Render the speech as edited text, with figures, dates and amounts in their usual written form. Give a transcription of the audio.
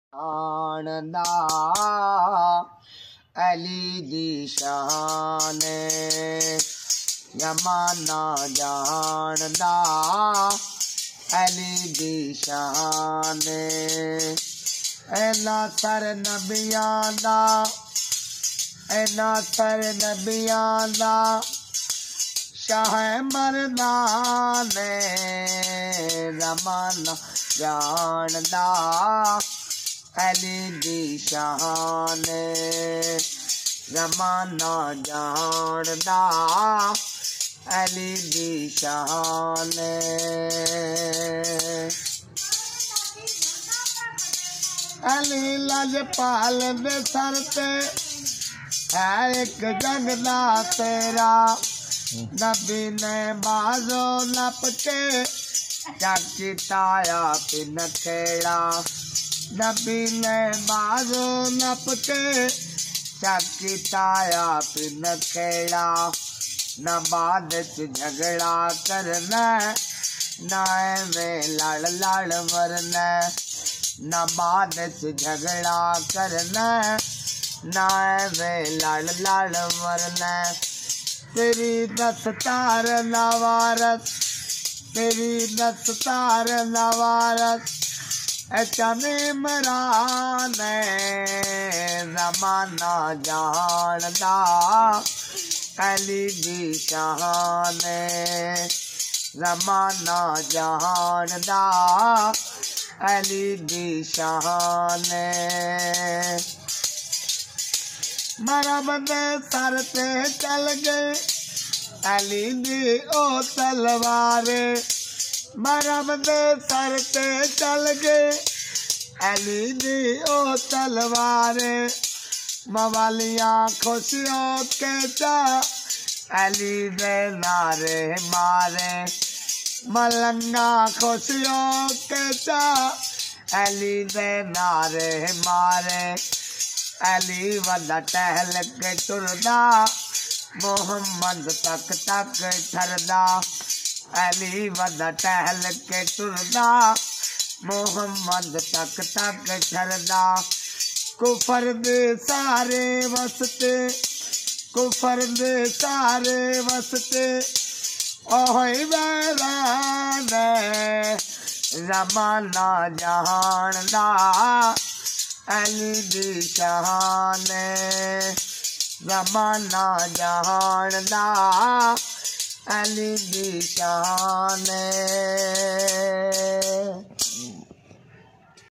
जानदा अली दी शान जमाना जानदा अली दी शान ऐना सर नबियां दा ऐना सर नबियां दा शाह मरदान जमाना जानदा अली दी शान जमाना जानदा अली दी शान अली लजपाल दे सर ते है एक जगदा तेरा नबी ने बाजो नप के चकिताया पिन खेड़ा नबी ने बाजो नप के चकिताया पिन खेड़ा न बाद झगड़ा करना न में लड़ लड़ मरना न बाद झगड़ा करना न में लड़ लड़ मरना तेरी दस्तार नवारत तेरी दस्तार नवारत चने मरान जमाना जानदा अली दी शान जमाना जानदा अली दी शान मरम दे सर ते चल गए अली दी ओ तलवार मरम दे सर ते चल गए अली दी ओ तलवार मवालियां खुशियों के चा अली दे नारे मारे मलंगा खुशियों के चा अली दे नारे मारे अली वदा टहल के टुरदा मोहम्मद तक तक ठरदा अली वदा टहल के टुरदा मोहम्मद तक तक ठरदा कुफर दे सारे वसते कुफर दे सारे वसते ओए वैरान जमाना जानदा अली दी शान जमाना जानदा अली दी शान।